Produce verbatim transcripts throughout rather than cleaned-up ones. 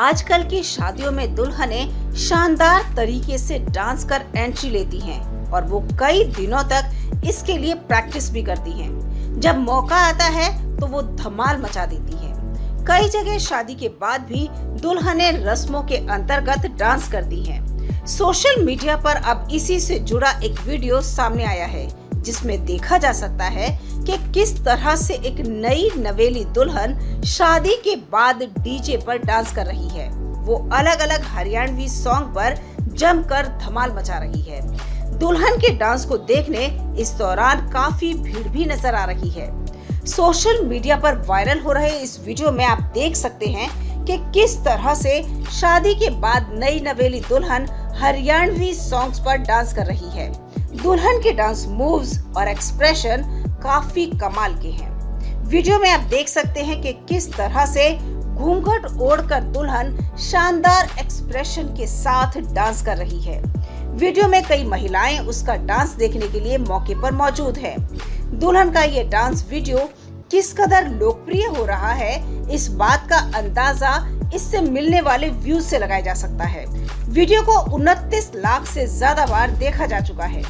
आजकल की शादियों में दुल्हनें शानदार तरीके से डांस कर एंट्री लेती हैं और वो कई दिनों तक इसके लिए प्रैक्टिस भी करती हैं। जब मौका आता है तो वो धमाल मचा देती हैं। कई जगह शादी के बाद भी दुल्हनें रस्मों के अंतर्गत डांस करती हैं। सोशल मीडिया पर अब इसी से जुड़ा एक वीडियो सामने आया है, जिसमें देखा जा सकता है कि किस तरह से एक नई नवेली दुल्हन शादी के बाद डीजे पर डांस कर रही है। वो अलग अलग हरियाणवी सॉन्ग पर जमकर धमाल मचा रही है। दुल्हन के डांस को देखने इस दौरान काफी भीड़ भी नजर आ रही है। सोशल मीडिया पर वायरल हो रहे इस वीडियो में आप देख सकते हैं कि किस तरह से शादी के बाद नई नवेली दुल्हन हरियाणवी सॉन्ग्स पर डांस कर रही है। दुल्हन के डांस मूव्स और एक्सप्रेशन काफी कमाल के हैं। वीडियो में आप देख सकते हैं कि किस तरह से घूंघट ओढ़कर दुल्हन शानदार एक्सप्रेशन के साथ डांस कर रही है। वीडियो में कई महिलाएं उसका डांस देखने के लिए मौके पर मौजूद है। दुल्हन का ये डांस वीडियो किस कदर लोकप्रिय हो रहा है, इस बात का अंदाजा इससे मिलने वाले व्यूज से लगाया जा सकता है। वीडियो को उनतीस लाख से ज्यादा बार देखा जा चुका है।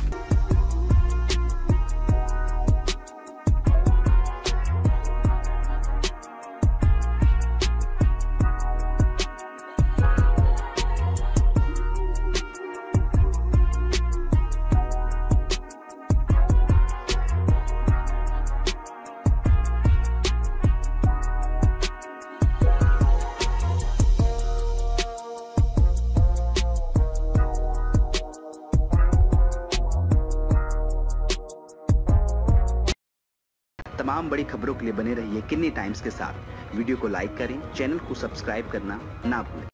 तमाम बड़ी खबरों के लिए बने रहिए किन्नी टाइम्स के साथ। वीडियो को लाइक करें, चैनल को सब्सक्राइब करना ना भूलें।